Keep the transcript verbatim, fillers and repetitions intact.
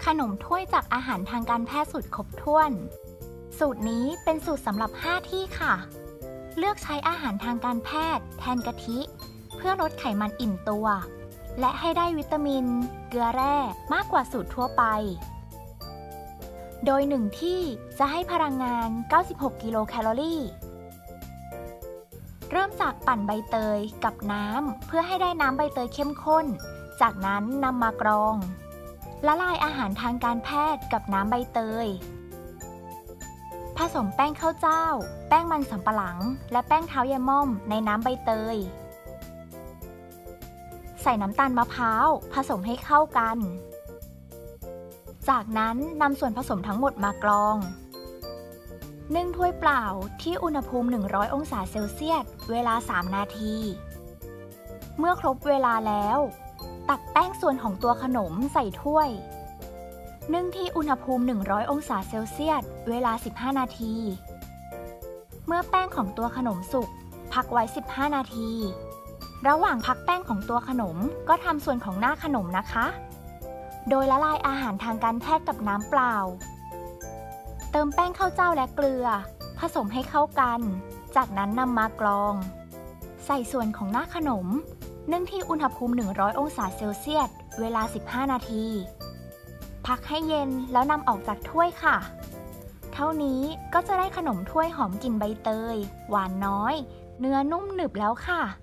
ขนมถ้วยจากอาหารทางการแพทย์สูตรครบถ้วนสูตรนี้เป็นสูตรสำหรับห้าที่ค่ะเลือกใช้อาหารทางการแพทย์แทนกะทิเพื่อลดไขมันอิ่มตัวและให้ได้วิตามินเกลือแร่มากกว่าสูตรทั่วไปโดยหนึ่งที่จะให้พลังงานเก้าสิบหกกิโลแคลอรี่เริ่มจากปั่นใบเตยกับน้ำเพื่อให้ได้น้ำใบเตยเข้มข้นจากนั้นนำมากรองละลายอาหารทางการแพทย์กับน้ำใบเตยผสมแป้งข้าวเจ้าแป้งมันสำปะหลังและแป้งเท้ายายม่อมในน้ำใบเตยใส่น้ำตาลมะพร้าวผสมให้เข้ากันจากนั้นนำส่วนผสมทั้งหมดมากรองนึ่งถ้วยเปล่าที่อุณหภูมิหนึ่งร้อยองศาเซลเซียสเวลาสามนาทีเมื่อครบเวลาแล้วตักแป้งส่วนของตัวขนมใส่ถ้วยนึ่งที่อุณหภูมิหนึ่งร้อยองศาเซลเซียสเวลาสิบห้านาทีเมื่อแป้งของตัวขนมสุกพักไว้สิบห้านาทีระหว่างพักแป้งของตัวขนมก็ทำส่วนของหน้าขนมนะคะโดยละลายอาหารทางการแพทย์กับน้ำเปล่าเติมแป้งข้าวเจ้าและเกลือผสมให้เข้ากันจากนั้นนำมากรองใส่ส่วนของหน้าขนมนึ่งที่อุณหภูมิหนึ่งร้อยองศาเซลเซียสเวลาสิบห้านาทีพักให้เย็นแล้วนำออกจากถ้วยค่ะเท่านี้ก็จะได้ขนมถ้วยหอมกลิ่นใบเตยหวานน้อยเนื้อนุ่มหนึบแล้วค่ะ